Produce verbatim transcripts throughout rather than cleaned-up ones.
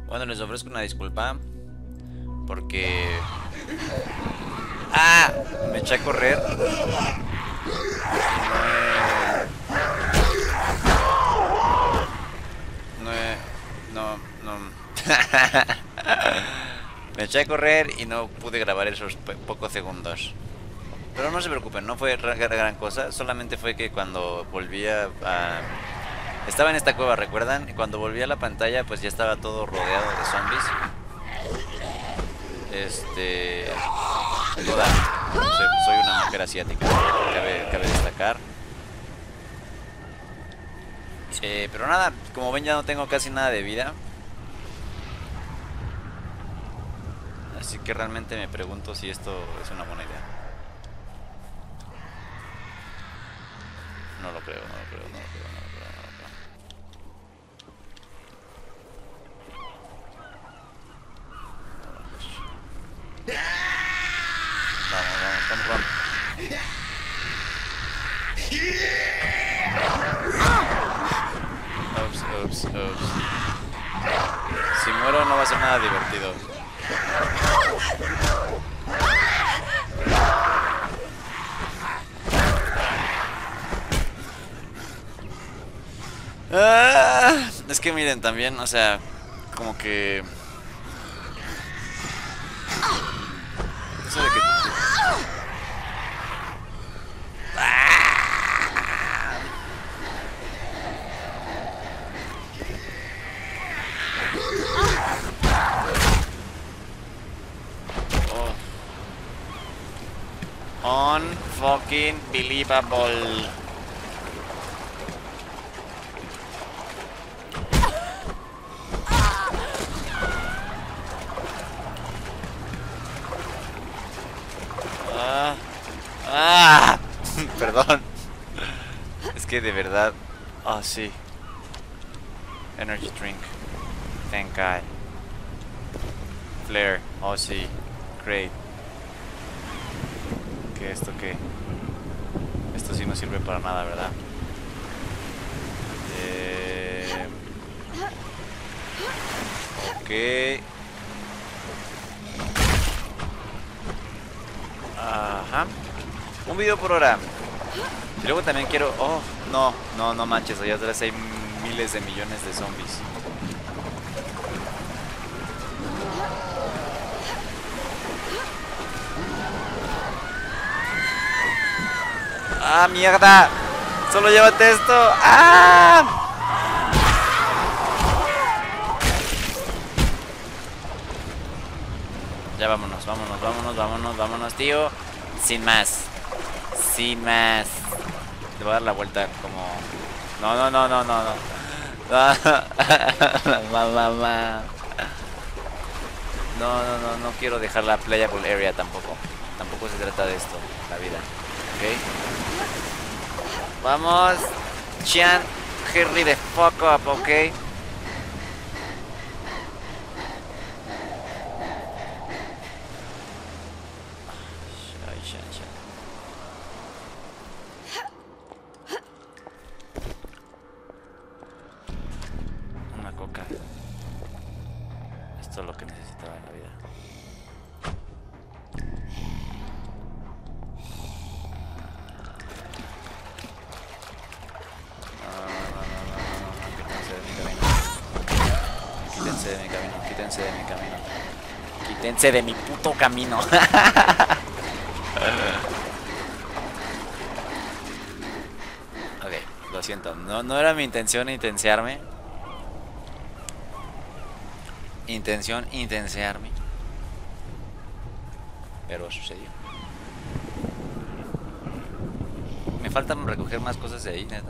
Bueno, les ofrezco una disculpa porque... ¡Ah! Me eché a correr. No he... No, no... Me eché a correr y no pude grabar esos pocos segundos. Pero no se preocupen, no fue gran cosa. Solamente fue que cuando volví a... a... Estaba en esta cueva, ¿recuerdan? Y cuando volví a la pantalla pues ya estaba todo rodeado de zombies. Este... Toda... Soy una mujer asiática, cabe, cabe destacar. Eh, pero nada, como ven ya no tengo casi nada de vida. Así que realmente me pregunto si esto es una buena idea. No lo creo, no lo creo, no lo creo, no lo creo, no lo creo. Vamos, vamos, vamos, vamos. Ups, ups, ups. Si muero no va a ser nada divertido. Ah, es que miren también, o sea, como que... Eso de que... Unfucking believable. Ah, ah, perdón. Es que de verdad. Ah, oh, sí. Energy drink. Thank God. Flare. Oh, sí. Great. ¿Qué esto qué? Esto sí no sirve para nada, ¿verdad? Eh... Ok. Ajá. Un video por hora. Y luego también quiero... Oh, no, no, no manches. Allá atrás hay miles de millones de zombies. ¡Ah, mierda! ¡Solo llévate esto! ¡Ah! Ya vámonos, vámonos, vámonos, vámonos, vámonos, tío. Sin más. Sin más. Le voy a dar la vuelta como... No, no, no, no, no, no. No, no, no, no quiero dejar la playable area tampoco. Tampoco se trata de esto, la vida. ¿Ok? Vamos. Chian, hurry the fuck up, ¿ok? Una coca. Esto es lo que necesitaba en la vida. Quítense de mi camino, quítense de mi camino. Quítense de mi puto camino. Ok, lo siento. No, no era mi intención intensearme. Intención intensearme. Pero sucedió. Me faltan recoger más cosas de ahí, neta.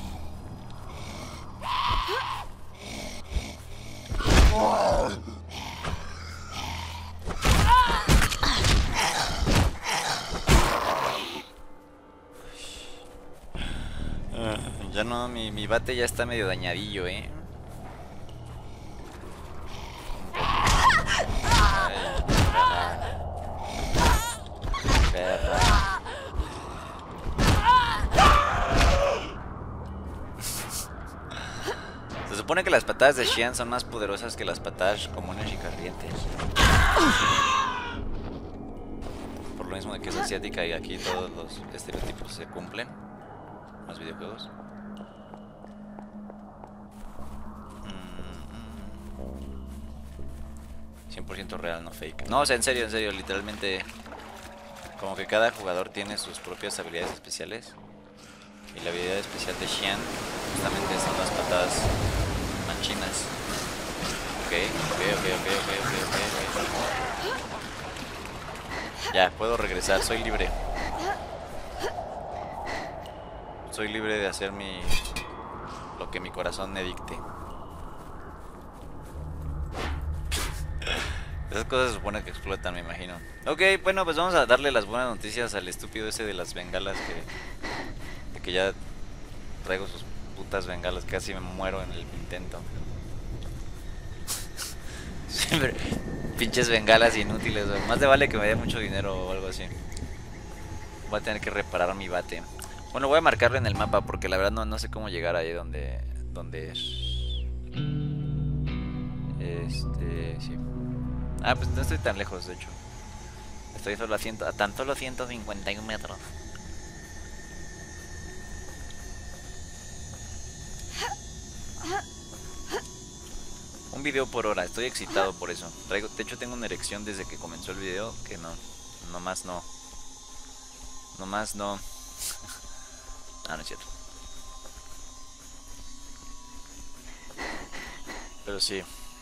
Ya no, mi, mi bate ya está medio dañadillo, eh. Ay, perra. Perra. supone que las patadas de Xian son más poderosas que las patadas comunes y corrientes. Por lo mismo de que es asiática y aquí todos los estereotipos se cumplen. Los videojuegos. cien por ciento real, no fake. No, o sea, en serio, en serio, literalmente. Como que cada jugador tiene sus propias habilidades especiales. Y la habilidad especial de Xian justamente son las patadas manchinas. Ok, ok, ok, ok, ok, ok, ok. Ya, puedo regresar, soy libre. Soy libre de hacer mi... lo que mi corazón me dicte. Esas cosas se supone que explotan, me imagino. Ok, bueno, pues vamos a darle las buenas noticias al estúpido ese de las bengalas que... de que ya traigo sus putas bengalas, casi me muero en el intento. Siempre pinches bengalas inútiles, wey. Más de vale que me dé mucho dinero o algo así. Voy a tener que reparar mi bate. Bueno, voy a marcarlo en el mapa porque la verdad no, no sé cómo llegar ahí donde... donde es... Este... sí. Ah, pues no estoy tan lejos, de hecho. Estoy solo a, ciento, a tan solo ciento cincuenta y un metros. Un video por hora, estoy excitado por eso. Traigo, de hecho tengo una erección desde que comenzó el video. Que no, nomás no. Nomás no. Ah, no es cierto. Pero sí.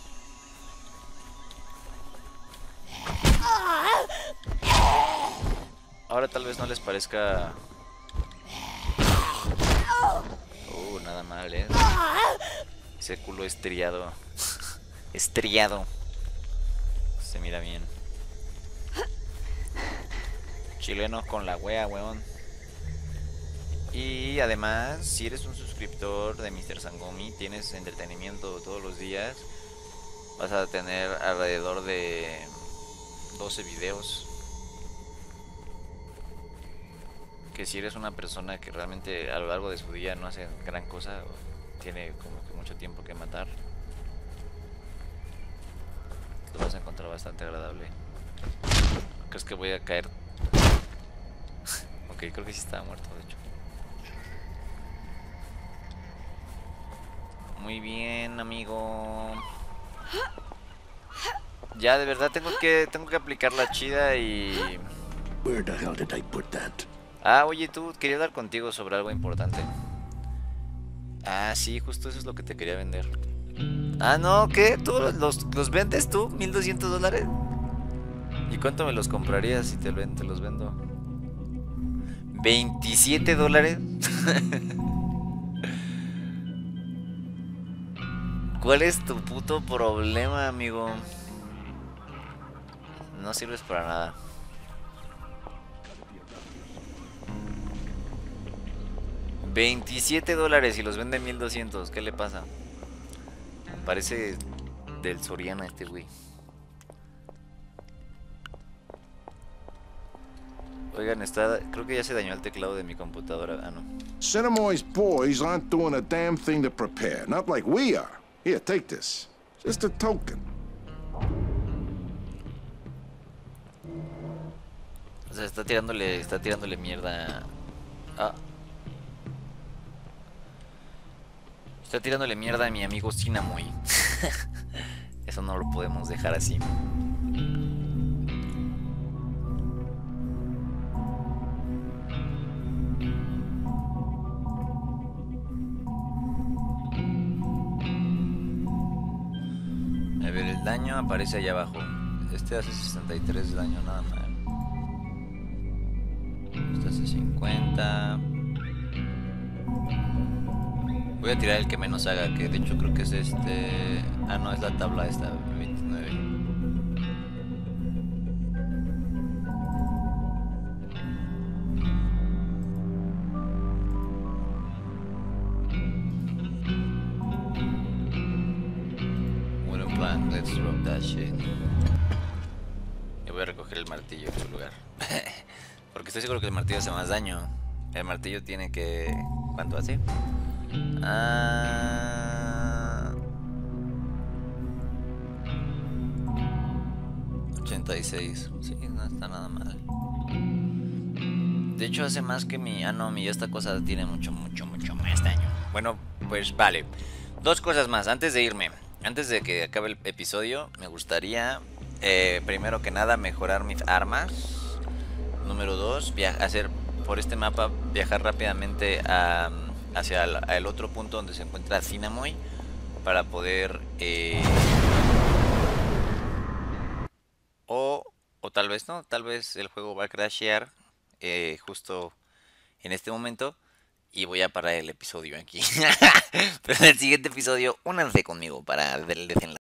Ahora tal vez no les parezca... Uh, nada mal, ¿eh? Ese culo estriado. Estriado. Se mira bien. Chileno con la wea, weón. Y además, si eres un suscriptor de mister Sangomi, tienes entretenimiento todos los días. Vas a tener alrededor de doce videos. Que si eres una persona que realmente a lo largo de su día no hace gran cosa, o tiene como que mucho tiempo que matar, lo vas a encontrar bastante agradable. ¿Crees que voy a caer? Ok, creo que sí estaba muerto, de hecho. Muy bien, amigo. Ya, de verdad tengo que tengo que aplicar la chida y... Where the hell did I put that? Ah, oye, tú, quería hablar contigo sobre algo importante. Ah, sí, justo eso es lo que te quería vender. Ah, no, ¿qué? ¿Tú los, los vendes tú? ¿mil doscientos dólares? ¿Y cuánto me los comprarías si te, te los vendo? ¿veintisiete dólares? ¿Cuál es tu puto problema, amigo? No sirves para nada. veintisiete dólares y los vende mil doscientos. ¿Qué le pasa? Parece del Soriana este güey. Oigan, está, creo que ya se dañó el teclado de mi computadora. Ah, no. Cinemoy's boys aren't doing a damn thing to prepare. Not like we are. Here, take this. Just a token. O sea, está tirándole, está tirándole mierda. Ah. Está tirándole mierda a mi amigo Cinemoy. Eso no lo podemos dejar así. A ver, el daño aparece allá abajo. Este hace sesenta y tres de daño, nada más. Este hace cincuenta. Voy a tirar el que menos haga, que de hecho creo que es este... Ah, no, es la tabla esta, veintinueve. Wooden plank, let's drop that shit. Yo voy a recoger el martillo en su lugar. Porque estoy seguro que el martillo hace más daño. El martillo tiene que... ¿Cuánto hace? Ah, ochenta y seis. Sí, no está nada mal. De hecho hace más que mi... Ah, no, mi esta cosa tiene mucho, mucho, mucho más daño. Bueno, pues vale. Dos cosas más antes de irme. Antes de que acabe el episodio, me gustaría, eh, primero que nada, mejorar mis armas. Número dos, hacer por este mapa, viajar rápidamente a, hacia el, el otro punto donde se encuentra Zinamoy. Para poder... Eh, o, o tal vez no, tal vez el juego va a crashear eh, justo en este momento. Y voy a parar el episodio aquí. Pero en el siguiente episodio, únanse conmigo para ver el desenlace.